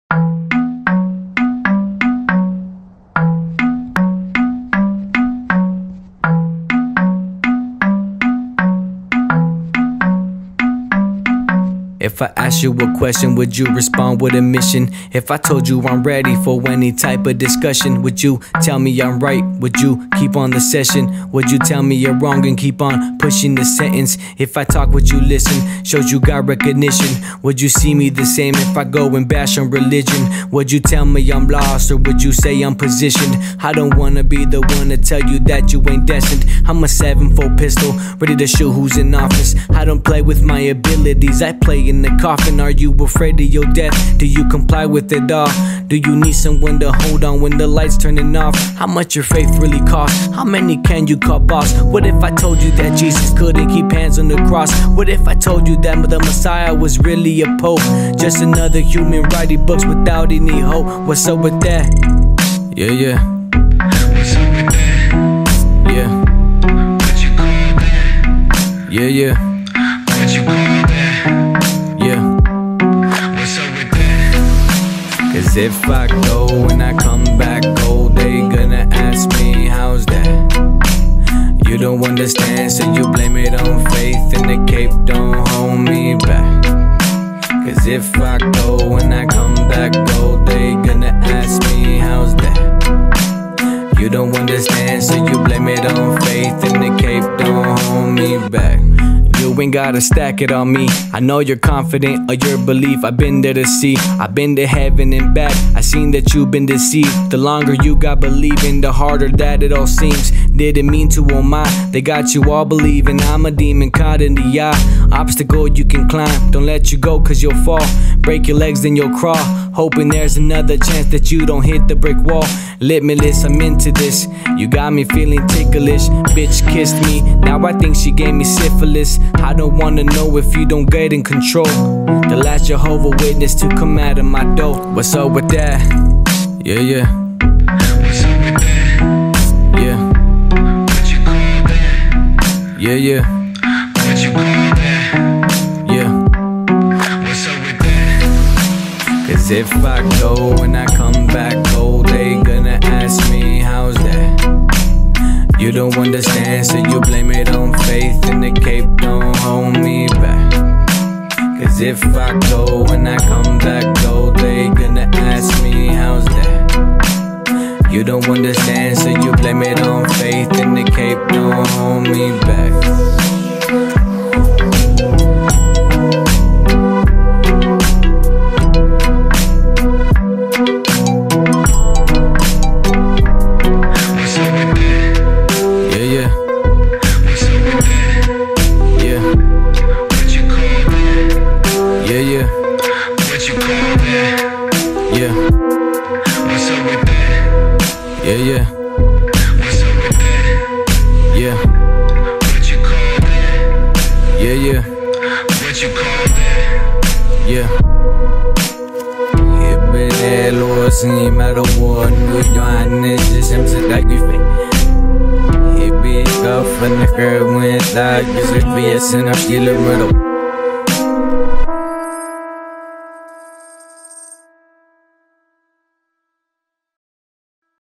If I ask you a question, would you respond with a mission? If I told you I'm ready for any type of discussion, would you tell me I'm right? Would you keep on the session? Would you tell me you're wrong and keep on pushing the sentence? If I talk, would you listen? Shows you got recognition. Would you see me the same if I go and bash on religion? Would you tell me I'm lost, or would you say I'm positioned? I don't wanna be the one to tell you that you ain't destined. I'm a 7-4 pistol, ready to shoot who's in office. I don't play with my abilities, I play in the coffin. Are you afraid of your death? Do you comply with it all? Do you need someone to hold on when the lights turning off? How much your faith really costs? How many can you call boss? What if I told you that Jesus couldn't keep hands on the cross? What if I told you that the Messiah was really a pope? Just another human writing books without any hope. What's up with that? Yeah, yeah. What's up with that? Yeah. What you call that? Yeah, yeah. What you call that? Yeah. What's up with that? Cause if I go and I come back cold, they gonna ask me, how's that? You don't understand, so you blame it on faith, and the cape don't hold me back. Cause if I go and I come back gold, they gonna ask me, how's that? You don't understand, so you blame it on faith, and the cape don't hold me back. You ain't gotta stack it on me. I know you're confident of your belief. I've been there to see, I've been to heaven and back. I seen that you've been deceived. The longer you got believing, the harder that it all seems. Didn't mean to, oh my, they got you all believing I'm a demon caught in the eye. Obstacle you can climb, don't let you go cause you'll fall. Break your legs then you'll crawl, hoping there's another chance that you don't hit the brick wall. Limitless, I'm into this. You got me feeling ticklish. Bitch kissed me, now I think she gave me syphilis. I don't wanna know if you don't get in control. The last Jehovah Witness to come out of my door. What's up with that? Yeah, yeah. What's up with that? Yeah. What you call that? Yeah, yeah. What you call that? Yeah. What's up with that? Cause if I go and I come back cold, they gonna ask me, how's that? You don't understand, so you blame it on faith, and the cape don't hold me back. Cause if I go and I come back gold, they gonna ask me, how's that? You don't understand, so you blame it on faith, and the cape don't hold me back. Yeah. What's up with that? Yeah, yeah. What's up with that? Yeah. What you call that? Yeah, yeah. What you call that? Yeah. Hebe los ni marawan Johannes sem sedak gifte. Hebe kafan kerwin tak gesut biasa nak gila mero.